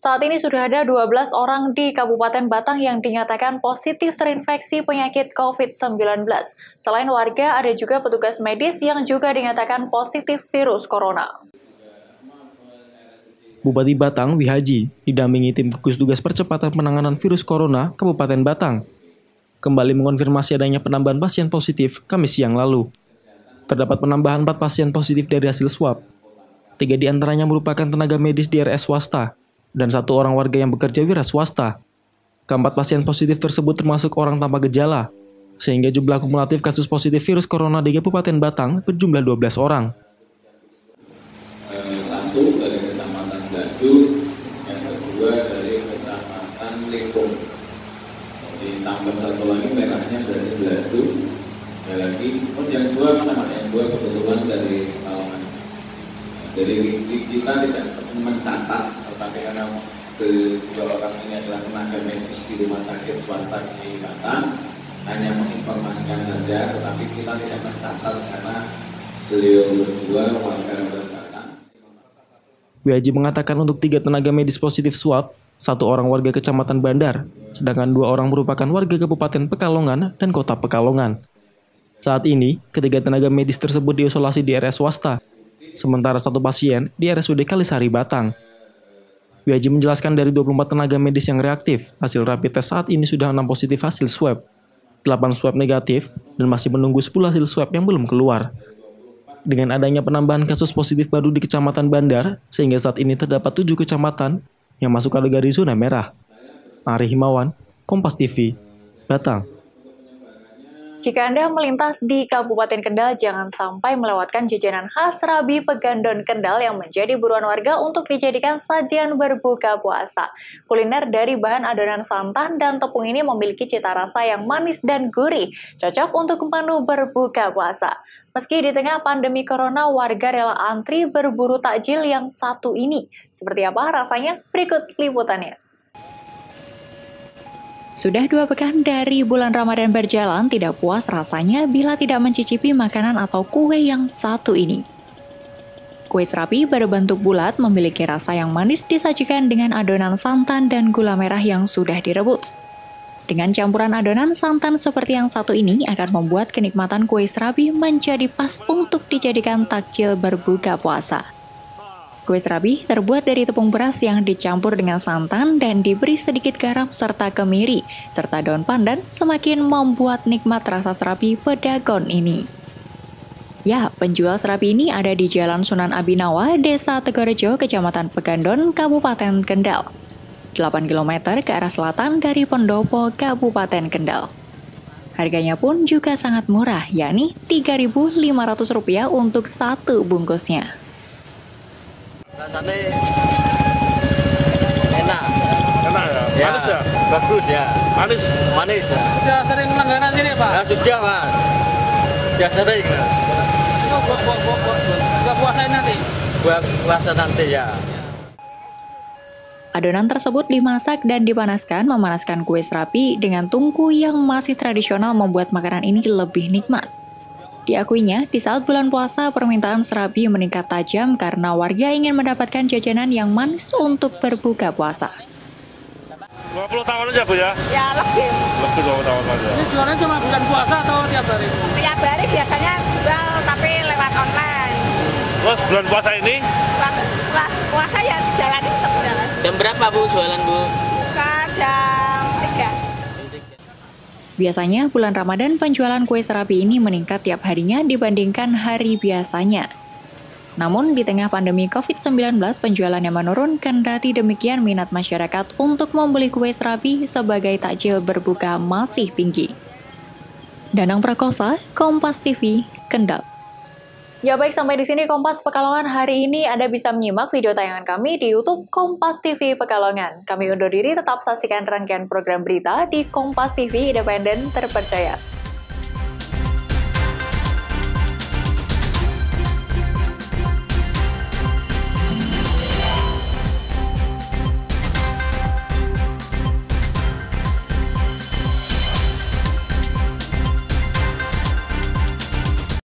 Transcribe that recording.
Saat ini sudah ada 12 orang di Kabupaten Batang yang dinyatakan positif terinfeksi penyakit COVID-19. Selain warga, ada juga petugas medis yang juga dinyatakan positif virus corona. Bupati Batang, Wihaji, didampingi tim gugus tugas percepatan penanganan virus corona Kabupaten Batang, kembali mengonfirmasi adanya penambahan pasien positif Kamis siang lalu. Terdapat penambahan 4 pasien positif dari hasil swab. 3 diantaranya merupakan tenaga medis di RS swasta, dan 1 orang warga yang bekerja wira swasta. Keempat pasien positif tersebut termasuk orang tanpa gejala, sehingga jumlah kumulatif kasus positif virus corona di Kabupaten Batang berjumlah 12 orang. Satu dari Kecamatan Gadu, yang kedua dari Kecamatan Lingkung. Ditambah satu lagi merahnya dari Gadu, ada lagi. Yang dua mana? Yang dua kebetulan dari Pekalongan. Jadi kita tidak mencatat, tetapi karena kedua orang ini adalah tenaga medis di rumah sakit swasta di Batang, hanya menginformasikan saja, tetapi kita tidak mencatat karena beliau berdua warga Batang. Wihaji mengatakan untuk 3 tenaga medis positif swab, 1 orang warga Kecamatan Bandar, sedangkan 2 orang merupakan warga Kabupaten Pekalongan dan Kota Pekalongan. Saat ini, ketiga tenaga medis tersebut diisolasi di RS swasta, sementara 1 pasien di RSUD Kalisari Batang. Wihaji menjelaskan dari 24 tenaga medis yang reaktif, hasil rapid test saat ini sudah 6 positif hasil swab, 8 swab negatif, dan masih menunggu 10 hasil swab yang belum keluar. Dengan adanya penambahan kasus positif baru di Kecamatan Bandar, sehingga saat ini terdapat 7 kecamatan yang masuk kategori zona merah. Ari Himawan, Kompas TV, Batang. Jika Anda melintas di Kabupaten Kendal, jangan sampai melewatkan jajanan khas Rabi Pegandon Kendal yang menjadi buruan warga untuk dijadikan sajian berbuka puasa. Kuliner dari bahan adonan santan dan tepung ini memiliki cita rasa yang manis dan gurih, cocok untuk menu berbuka puasa. Meski di tengah pandemi corona, warga rela antri berburu takjil yang satu ini. Seperti apa rasanya? Berikut liputannya. Sudah 2 pekan dari bulan Ramadan berjalan, tidak puas rasanya bila tidak mencicipi makanan atau kue yang satu ini. Kue serapi berbentuk bulat memiliki rasa yang manis disajikan dengan adonan santan dan gula merah yang sudah direbus. Dengan campuran adonan santan seperti yang satu ini akan membuat kenikmatan kue serapi menjadi pas untuk dijadikan takjil berbuka puasa. Kue serabi terbuat dari tepung beras yang dicampur dengan santan dan diberi sedikit garam serta kemiri, serta daun pandan semakin membuat nikmat rasa serabi pedagon ini. Ya, penjual serabi ini ada di Jalan Sunan Abinawa, Desa Tegorejo, Kecamatan Pegandon, Kabupaten Kendal. 8 km ke arah selatan dari Pendopo, Kabupaten Kendal. Harganya pun juga sangat murah, yakni Rp3.500 untuk 1 bungkusnya. Rasanya enak ya? Manis ya? Bagus ya. Manis ya. Sudah sering langganan sini Pak? Ya, sudah Mas. Sudah sering. Itu buat puasa nanti? Buat puasa nanti ya. Adonan tersebut dimasak dan dipanaskan, memanaskan kue serapi dengan tungku yang masih tradisional membuat makanan ini lebih nikmat. Diakuinya, di saat bulan puasa, permintaan serabi meningkat tajam karena warga ingin mendapatkan jajanan yang manis untuk berbuka puasa. 20 tahun aja Bu ya? Ya lebih. Lebih 20 tahun aja. Ini jualannya cuma bulan puasa atau tiap hari? Tiap hari biasanya jual tapi lewat online. Terus bulan puasa ini? Puasa ya dijalani tetap jalan. Jam berapa Bu jualan Bu? Buka jam 3. Biasanya bulan Ramadan penjualan kue serabi ini meningkat tiap harinya dibandingkan hari biasanya. Namun di tengah pandemi COVID-19 penjualannya menurun, kendati demikian minat masyarakat untuk membeli kue serabi sebagai takjil berbuka masih tinggi. Danang Prakosa, Kompas TV, Kendal. Ya baik, sampai di sini Kompas Pekalongan hari ini. Anda bisa menyimak video tayangan kami di YouTube Kompas TV Pekalongan. Kami undur diri, tetap saksikan rangkaian program berita di Kompas TV Independen Terpercaya.